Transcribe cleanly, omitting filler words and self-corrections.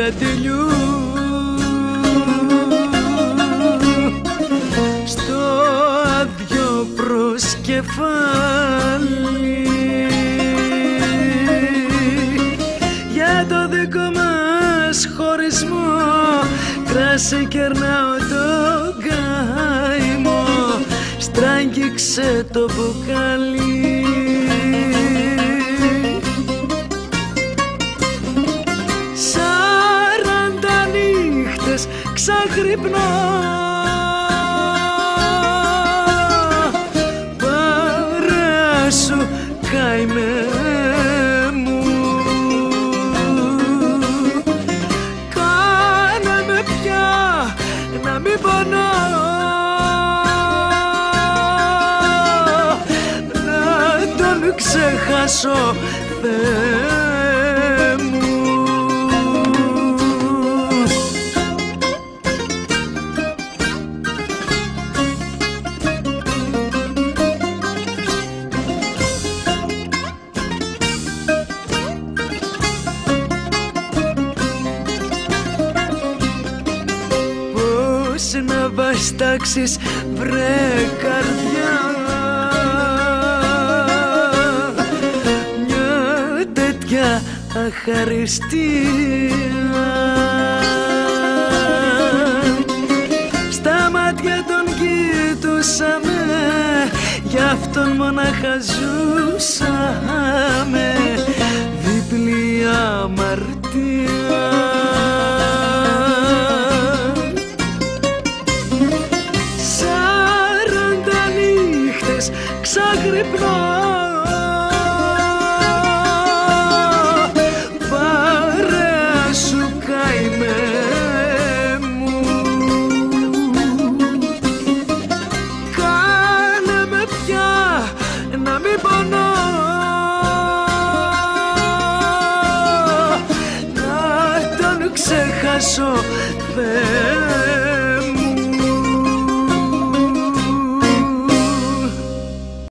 αντιλιού στο άδειο προσκεφάλι. Για το δικό μας χωρισμό κράση κερνάω το καημό, στράγγιξε το μπουκάλι. Ξαγρυπνώ, παρέα σου καημέ μου, κάνε με πια να μην πονώ, να τον ξεχάσω Θεέ μου. Να βαστάξεις βρε καρδιά μια τέτοια αχαριστία? Στα μάτια τον κοιτούσαμε, γι' αυτόν μονάχα ζούσαμε, διπλή αμαρτία. Ξαγρυπνώ, παρέα σου καημέ μου, κάνε με πια να μην πονώ, να τον ξεχάσω Θεέ.